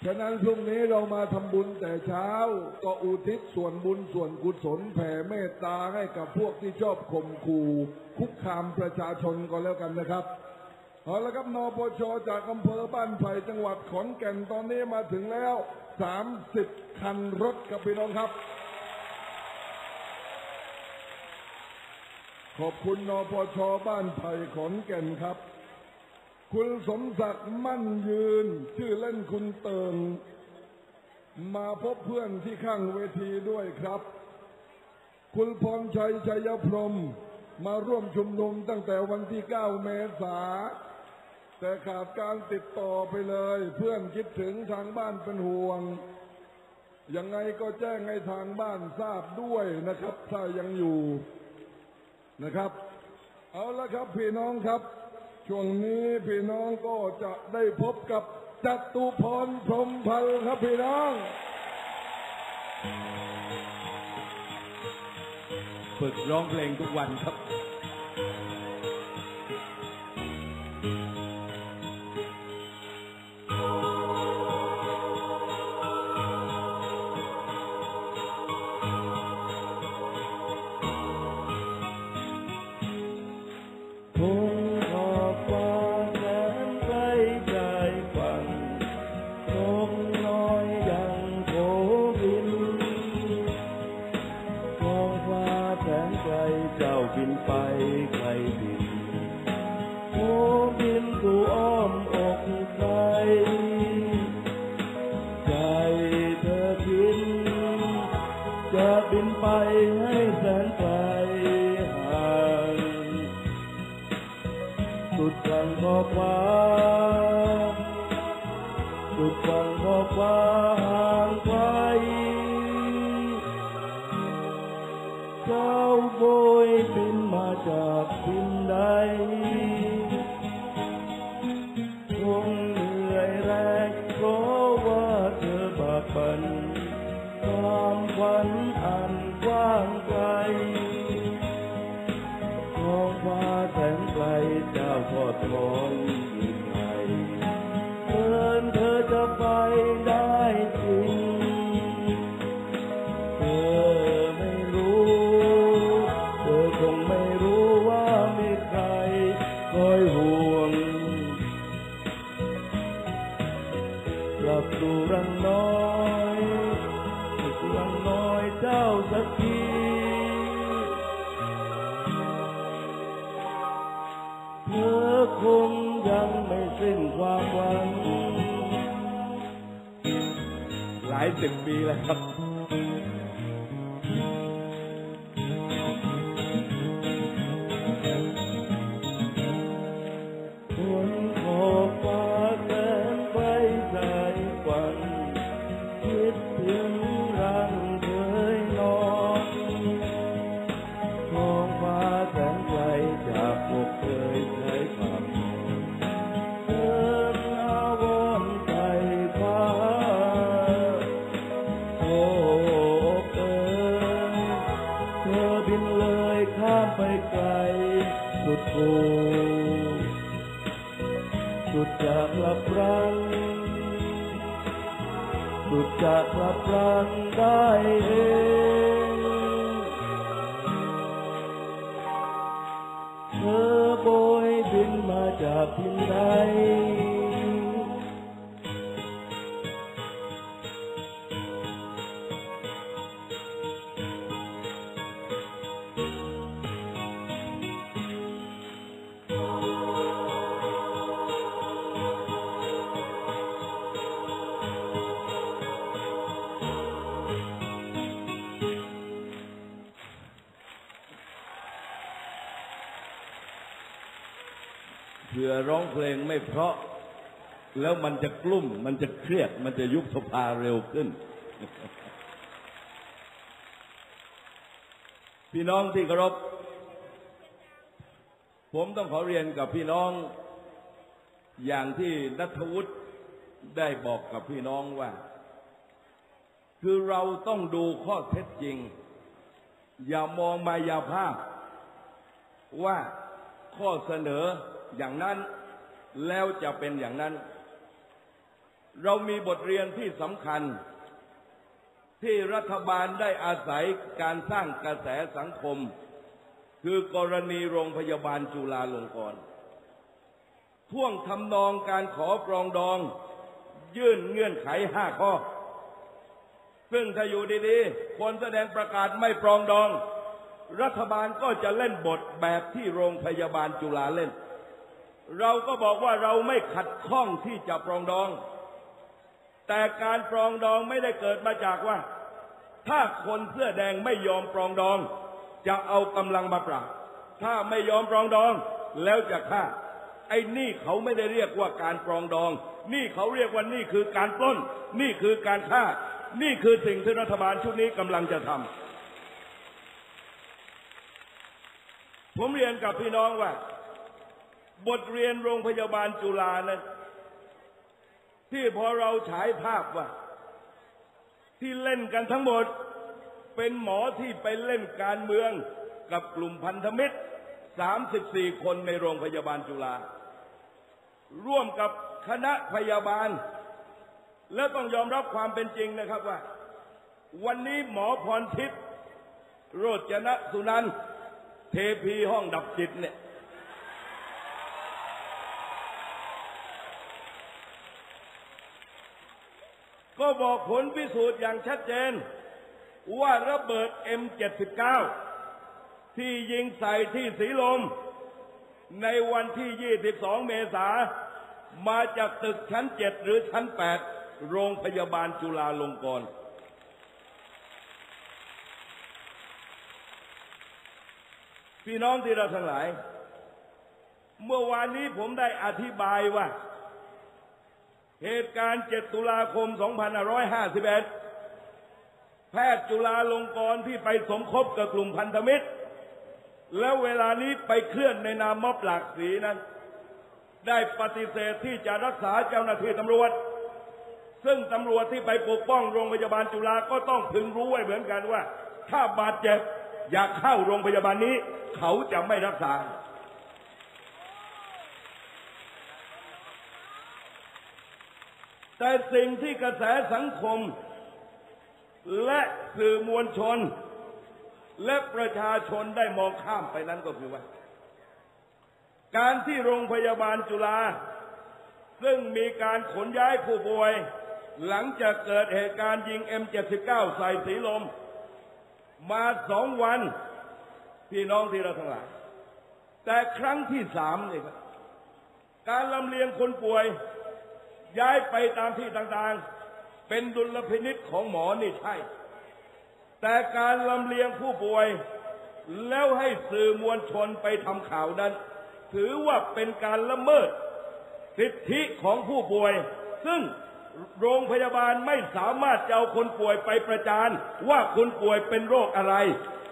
ฉะนั้นพรุ่งนี้เรามาทำบุญแต่เช้าก็อุทิศส่วนบุญส่วนกุศลแผ่เมตตาให้กับพวกที่ชอบข่มขู่คุกคามประชาชนก็แล้วกันนะครับเอาละครับนปช.จากอำเภอบ้านไผ่จังหวัดขอนแก่นตอนนี้มาถึงแล้ว30คันรถครับพี่น้องครับขอบคุณนปช.บ้านไผ่ขอนแก่นครับคุณสมศักดิ์มั่นยืนชื่อเล่นคุณเติงมาพบเพื่อนที่ข้างเวทีด้วยครับคุณพรชัยชัยพรหมมาร่วมชุมนุมตั้งแต่วันที่9 เมษายนแต่ขาดการติดต่อไปเลยเพื่อนคิดถึงทางบ้านเป็นห่วงยังไงก็แจ้งให้ทางบ้านทราบด้วยนะครับถ้ายังอยู่นะครับเอาละครับพี่น้องครับช่วงนี้พี่น้องก็จะได้พบกับจตุพรพรหมพันธ์ครับพี่น้องฝึกร้องเพลงทุกวันครับบินไปไกลบินโอ้บินสู่อ้อมอกใครใจเธอบินจะบินไปให้แสนไกลห่างสุดฝั่งขอบฟ้าสุดฝั่งขอบฟ้าห่างไกลเจ้าโบยบินมาจากทิศใดคงเหนื่อยแรงเพราะว่าเธอบากบั่นความฝันอันกว้างไกลท้องฟ้าแสนไกลเจ้าทอดทอนยิ่งใหญ่เดินเธอจะไปได้จริงคงไม่รู้ว่ามีใครคอยห่วงกลับสู่รังน้อยสู่รังน้อยเจ้าสักทีเธอคงยังไม่สิ้นความหวังหลายสิบปีแล้วครับสุดจะกลับรังสุดจะกลับรังได้เองเธอโบยบินมาจากที่ไหนเผื่อร้องเพลงไม่เพราะแล้วมันจะกลุ้มมันจะเครียดมันจะยุบสภาเร็วขึ้น พี่น้องที่เคารพผมต้องขอเรียนกับพี่น้องอย่างที่ณัฐวุฒิได้บอกกับพี่น้องว่าคือเราต้องดูข้อเท็จจริงอย่ามองมายาภาพว่าข้อเสนออย่างนั้นแล้วจะเป็นอย่างนั้นเรามีบทเรียนที่สำคัญที่รัฐบาลได้อาศัยการสร้างกระแสสังคมคือกรณีโรงพยาบาลจุฬาลงกรณ์ท่วงทำนองการขอปรองดองยื่นเงื่อนไข5 ข้อซึ่งถ้าอยู่ดีๆคนแสดงประกาศไม่ปรองดองรัฐบาลก็จะเล่นบทแบบที่โรงพยาบาลจุฬาเล่นเราก็บอกว่าเราไม่ขัดข้องที่จะปรองดองแต่การปรองดองไม่ได้เกิดมาจากว่าถ้าคนเสื้อแดงไม่ยอมปรองดองจะเอากำลังมาปราบถ้าไม่ยอมปรองดองแล้วจะฆ่าไอ้นี่เขาไม่ได้เรียกว่าการปรองดองนี่เขาเรียกว่านี่คือการปล้นนี่คือการฆ่านี่คือสิ่งที่รัฐบาลชุดนี้กำลังจะทำผมเรียนกับพี่น้องว่าบทเรียนโรงพยาบาลจุฬานั้นที่พอเราฉายภาพว่าที่เล่นกันทั้งหมดเป็นหมอที่ไปเล่นการเมืองกับกลุ่มพันธมิตร34 คนในโรงพยาบาลจุฬาร่วมกับคณะพยาบาลและต้องยอมรับความเป็นจริงนะครับว่าวันนี้หมอพรทิพย์โรจนสุนันท์เทพีห้องดับจิตเนี่ยก็บอกผลพิสูจน์อย่างชัดเจนว่าระเบิด M79 ที่ยิงใส่ที่ศรีลมในวันที่ 22 เมษายนมาจากตึกชั้น 7 หรือชั้น 8 โรงพยาบาลจุฬาลงกรณ์พี่น้องที่เราทั้งหลายเมื่อวานนี้ผมได้อธิบายว่าเหตุการณ์ 7 ตุลาคม 2551 แพทย์จุฬาลงกรณ์ที่ไปสมคบกับกลุ่มพันธมิตรแล้วเวลานี้ไปเคลื่อนในนามม็อบหลากสีนั้นได้ปฏิเสธที่จะรักษาเจ้าหน้าที่ตำรวจซึ่งตำรวจที่ไปปกป้องโรงพยาบาลจุฬาก็ต้องพึงรู้ไว้เหมือนกันว่าถ้าบาดเจ็บอยากเข้าโรงพยาบาลนี้เขาจะไม่รักษาแต่สิ่งที่กระแสสังคมและสื่อมวลชนและประชาชนได้มองข้ามไปนั้นก็คือว่าการที่โรงพยาบาลจุฬาซึ่งมีการขนย้ายผู้ป่วยหลังจากเกิดเหตุการณ์ยิง M79 ใส่ศรีลมมา2 วันพี่น้องที่เราทั้งหลายแต่ครั้งที่3นี่ครับการลำเลียงคนป่วยย้ายไปตามที่ต่างๆเป็นดุลพินิจของหมอนี่ใช่แต่การลำเลียงผู้ป่วยแล้วให้สื่อมวลชนไปทำข่าวนั้นถือว่าเป็นการละเมิดสิทธิของผู้ป่วยซึ่งโรงพยาบาลไม่สามารถจะเอาคนป่วยไปประจานว่าคนป่วยเป็นโรคอะไร